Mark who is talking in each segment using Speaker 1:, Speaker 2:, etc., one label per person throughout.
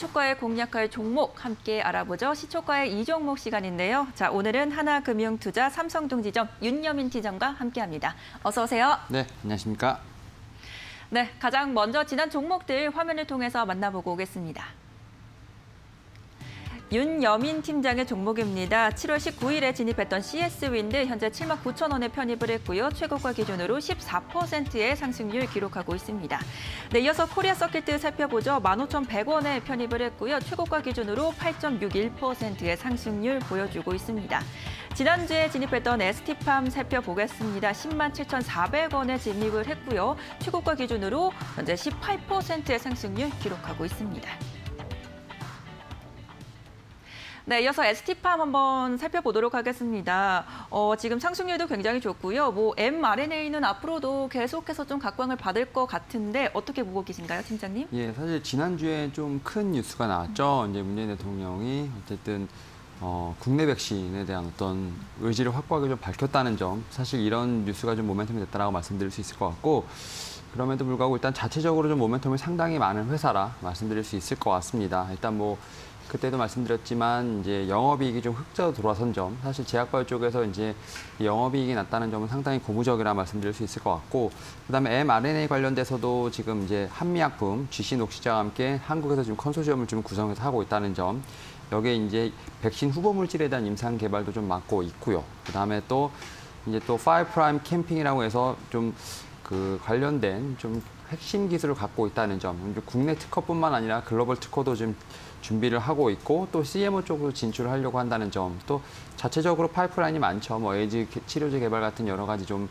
Speaker 1: 시초가에 공략할 종목 함께 알아보죠. 시초가의 이종목 시간인데요. 자, 오늘은 하나금융투자 삼성동지점 윤여민 팀장과 함께합니다. 어서 오세요.
Speaker 2: 네, 안녕하십니까.
Speaker 1: 네, 가장 먼저 지난 종목들 화면을 통해서 만나보고 오겠습니다. 윤여민 팀장의 종목입니다. 7월 19일에 진입했던 CS윈드 현재 79,000원에 편입을 했고요. 최고가 기준으로 14%의 상승률 기록하고 있습니다. 네, 이어서 코리아 서킷 살펴보죠. 15,100원에 편입을 했고요. 최고가 기준으로 8.61%의 상승률 보여주고 있습니다. 지난주에 진입했던 ST팜 살펴보겠습니다. 107,400원에 진입을 했고요. 최고가 기준으로 현재 18%의 상승률 기록하고 있습니다. 네, 이어서 ST팜 한번 살펴보도록 하겠습니다. 지금 상승률도 굉장히 좋고요. mRNA는 앞으로도 계속해서 좀 각광을 받을 것 같은데 어떻게 보고 계신가요, 팀장님?
Speaker 2: 예, 사실 지난주에 좀 큰 뉴스가 나왔죠. 이제 문재인 대통령이 어쨌든 국내 백신에 대한 어떤 의지를 확고하게 좀 밝혔다는 점, 사실 이런 뉴스가 좀 모멘텀이 됐다라고 말씀드릴 수 있을 것 같고, 그럼에도 불구하고 일단 자체적으로 좀 모멘텀이 상당히 많은 회사라 말씀드릴 수 있을 것 같습니다. 일단 그때도 말씀드렸지만 이제 영업이익이 좀 흑자로 돌아선 점, 사실 제약바이오 쪽에서 이제 영업이익이 낮다는 점은 상당히 고무적이라 말씀드릴 수 있을 것 같고, 그다음에 mRNA 관련돼서도 지금 이제 한미약품, GC 녹시자와 함께 한국에서 지금 컨소시엄을 좀 구성해서 하고 있다는 점, 여기에 이제 백신 후보 물질에 대한 임상 개발도 좀 맡고 있고요. 그다음에 또 이제 또 5프라임 캠핑이라고 해서 좀 그 관련된 좀 핵심 기술을 갖고 있다는 점, 국내 특허뿐만 아니라 글로벌 특허도 좀 준비를 하고 있고, 또 CMO 쪽으로 진출을 하려고 한다는 점, 또 자체적으로 파이프라인이 많죠. 에이즈 치료제 개발 같은 여러 가지 좀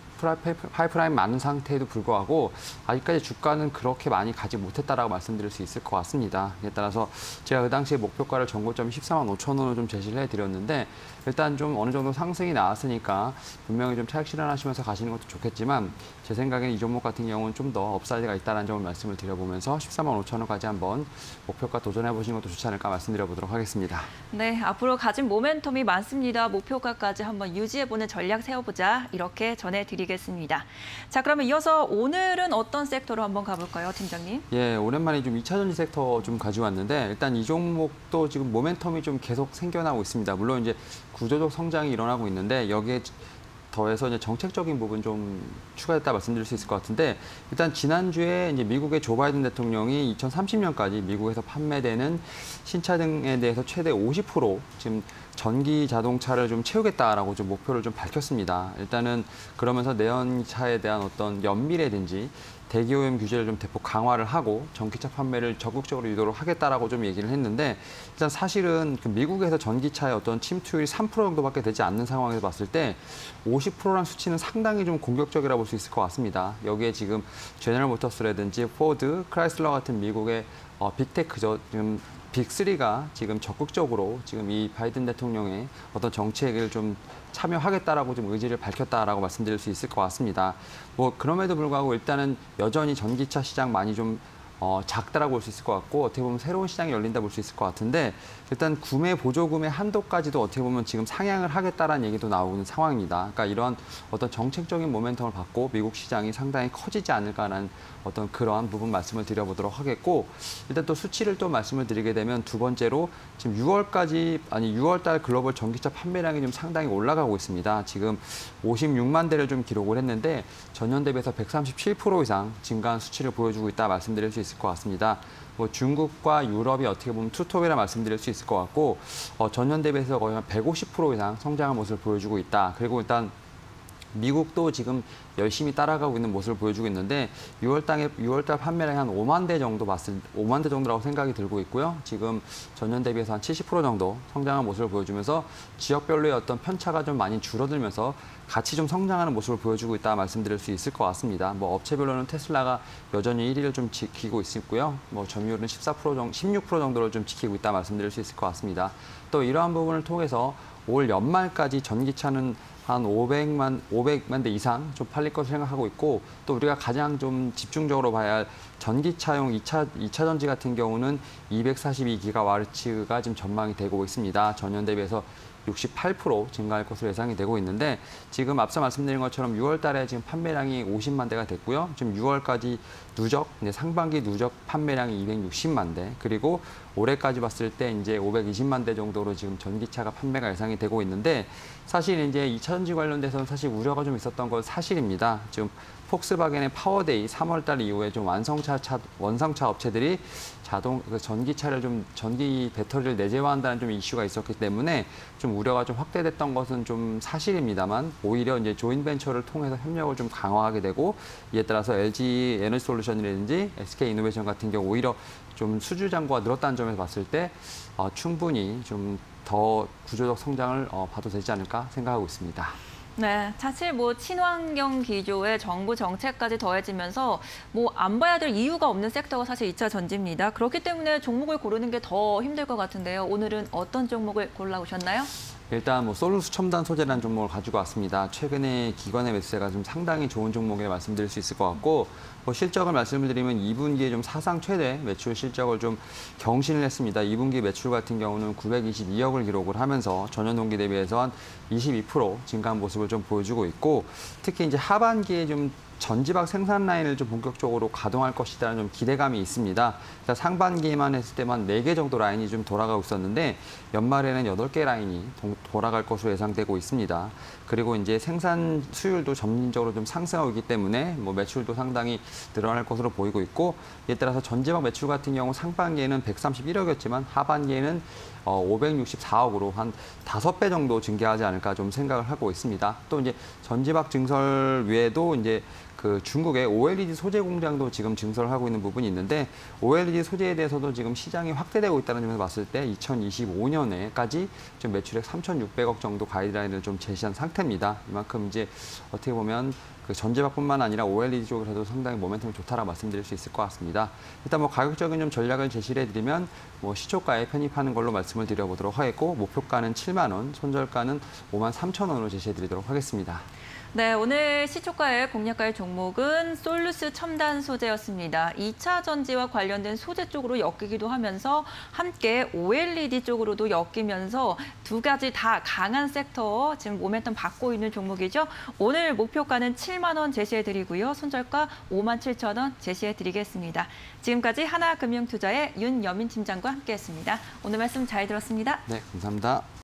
Speaker 2: 파이프라인 많은 상태에도 불구하고 아직까지 주가는 그렇게 많이 가지 못했다라고 말씀드릴 수 있을 것 같습니다. 이에 따라서 제가 그 당시에 목표가를 전고점 145,000원으로 좀 제시를 해드렸는데, 일단 좀 어느 정도 상승이 나왔으니까 분명히 좀 차익 실현하시면서 가시는 것도 좋겠지만, 제 생각에는 이 종목 같은 경우는 좀 더 업사이드가 있다는 점을 말씀을 드려보면서 145,000원까지 한번 목표가 도전해 보시는 것도 좋지 않을까 말씀드려보도록 하겠습니다.
Speaker 1: 네, 앞으로 가진 모멘텀이 많습니다. 목표가까지 한번 유지해보는 전략 세워보자, 이렇게 전해드리겠습니다. 자, 그러면 이어서 오늘은 어떤 섹터로 한번 가볼까요, 팀장님?
Speaker 2: 예, 오랜만에 좀 2차 전지 섹터 좀 가져왔는데, 일단 이 종목도 지금 모멘텀이 좀 계속 생겨나고 있습니다. 물론 이제 구조적 성장이 일어나고 있는데, 여기에 더해서 이제 정책적인 부분 좀 추가됐다 말씀드릴 수 있을 것 같은데, 일단 지난주에 이제 미국의 조 바이든 대통령이 2030년까지 미국에서 판매되는 신차 등에 대해서 최대 50% 지금 전기 자동차를 좀 채우겠다라고 좀 목표를 좀 밝혔습니다. 일단은 그러면서 내연차에 대한 어떤 연비라든지 대기오염 규제를 좀 대폭 강화를 하고 전기차 판매를 적극적으로 유도를 하겠다라고 좀 얘기를 했는데, 일단 사실은 그 미국에서 전기차의 어떤 침투율이 3% 정도밖에 되지 않는 상황에서 봤을 때 50%라는 수치는 상당히 좀 공격적이라고 볼 수 있을 것 같습니다. 여기에 지금 제너럴 모터스라든지 포드, 크라이슬러 같은 미국의 빅테크죠. 지금 빅3가 지금 적극적으로 지금 이 바이든 대통령의 어떤 정책을 좀 참여하겠다라고 좀 의지를 밝혔다라고 말씀드릴 수 있을 것 같습니다. 그럼에도 불구하고 일단은 여전히 전기차 시장 많이 좀 작다라고 볼 수 있을 것 같고, 어떻게 보면 새로운 시장이 열린다 볼 수 있을 것 같은데, 일단 구매 보조금의 한도까지도 어떻게 보면 지금 상향을 하겠다라는 얘기도 나오고 있는 상황입니다. 그러니까 이런 어떤 정책적인 모멘텀을 받고 미국 시장이 상당히 커지지 않을까라는 어떤 그러한 부분 말씀을 드려보도록 하겠고, 일단 또 수치를 또 말씀을 드리게 되면 두 번째로 지금 6월 달 글로벌 전기차 판매량이 좀 상당히 올라가고 있습니다. 지금 56만 대를 좀 기록을 했는데 전년 대비해서 137% 이상 증가한 수치를 보여주고 있다 말씀드릴 수 있을 것 같습니다. 중국과 유럽이 어떻게 보면 투톱이라 말씀드릴 수 있을 것 같고, 전년 대비해서 거의 한 150% 이상 성장한 모습을 보여주고 있다. 그리고 일단 미국도 지금 열심히 따라가고 있는 모습을 보여주고 있는데, 6월달 판매량이 한 5만 대 정도라고 생각이 들고 있고요. 지금 전년 대비해서 한 70% 정도 성장한 모습을 보여주면서 지역별로의 어떤 편차가 좀 많이 줄어들면서 같이 좀 성장하는 모습을 보여주고 있다 말씀드릴 수 있을 것 같습니다. 업체별로는 테슬라가 여전히 1위를 좀 지키고 있고요. 점유율은 16% 정도를 좀 지키고 있다 말씀드릴 수 있을 것 같습니다. 또 이러한 부분을 통해서 올 연말까지 전기차는 한 500만 대 이상 좀 팔릴 것을 생각하고 있고, 또 우리가 가장 좀 집중적으로 봐야 할 전기차용 2차 전지 같은 경우는 242기가와트가 지금 전망이 되고 있습니다. 전년 대비해서 68% 증가할 것으로 예상이 되고 있는데 지금 앞서 말씀드린 것처럼 6월 달에 지금 판매량이 50만 대가 됐고요. 지금 6월까지 누적, 상반기 누적 판매량이 260만 대, 그리고 올해까지 봤을 때 이제 520만 대 정도로 지금 전기차가 판매가 예상이 되고 있는데 사실 이제 2차전지 관련돼서는 사실 우려가 좀 있었던 건 사실입니다. 지금 폭스바겐의 파워데이 3월 달 이후에 좀 원상차 업체들이 전기차를 전기 배터리를 내재화한다는 좀 이슈가 있었기 때문에 좀 우려가 좀 확대됐던 것은 좀 사실입니다만 오히려 이제 조인벤처를 통해서 협력을 좀 강화하게 되고 이에 따라서 LG 에너지솔루션이라든지 SK이노베이션 같은 경우 오히려 좀 수주 잔고가 늘었다는 점에서 봤을 때 충분히 좀 더 구조적 성장을 봐도 되지 않을까 생각하고 있습니다.
Speaker 1: 네, 사실 친환경 기조에 정부 정책까지 더해지면서 안 봐야 될 이유가 없는 섹터가 사실 2차 전지입니다. 그렇기 때문에 종목을 고르는 게 더 힘들 것 같은데요. 오늘은 어떤 종목을 골라오셨나요?
Speaker 2: 일단 솔루스 첨단 소재라는 종목을 가지고 왔습니다. 최근에 기관의 매수세가 좀 상당히 좋은 종목에 말씀드릴 수 있을 것 같고 실적을 말씀을 드리면 2분기에 좀 사상 최대 매출 실적을 좀 경신을 했습니다. 2분기 매출 같은 경우는 922억을 기록을 하면서 전년 동기 대비해서 한 22% 증가한 모습을 좀 보여주고 있고 특히 이제 하반기에 좀 전지박 생산 라인을 좀 본격적으로 가동할 것이라는 좀 기대감이 있습니다. 상반기에만 했을 때만 4개 정도 라인이 좀 돌아가고 있었는데 연말에는 8개 라인이 돌아갈 것으로 예상되고 있습니다. 그리고 이제 생산 수율도 점진적으로 좀 상승하고 있기 때문에 매출도 상당히 늘어날 것으로 보이고 있고 이에 따라서 전지박 매출 같은 경우 상반기에는 131억이었지만 하반기에는 564억으로 한 5배 정도 증가하지 않을까 좀 생각을 하고 있습니다. 또 이제 전지박 증설 외에도 이제 중국의 OLED 소재 공장도 지금 증설을 하고 있는 부분이 있는데 OLED 소재에 대해서도 지금 시장이 확대되고 있다는 점에서 봤을 때 2025년에까지 좀 매출액 3,600억 정도 가이드라인을 좀 제시한 상태입니다. 이만큼 이제 어떻게 보면 전지박뿐만 아니라 OLED 쪽에서도 상당히 모멘텀이 좋다라고 말씀드릴 수 있을 것 같습니다. 일단 가격적인 좀 전략을 제시를 해드리면 시초가에 편입하는 걸로 말씀을 드려보도록 하겠고 목표가는 7만 원, 손절가는 5만 3천 원으로 제시해드리도록 하겠습니다.
Speaker 1: 네, 오늘 시초가의 공략가의 종목은 솔루스 첨단 소재였습니다. 2차 전지와 관련된 소재 쪽으로 엮이기도 하면서 함께 OLED 쪽으로도 엮이면서 두 가지 다 강한 섹터 지금 모멘텀 받고 있는 종목이죠. 오늘 목표가는 7만 원 제시해드리고요. 손절가 5만 7천 원 제시해드리겠습니다. 지금까지 하나금융투자의 윤여민 팀장과 함께했습니다. 오늘 말씀 잘 들었습니다.
Speaker 2: 네, 감사합니다.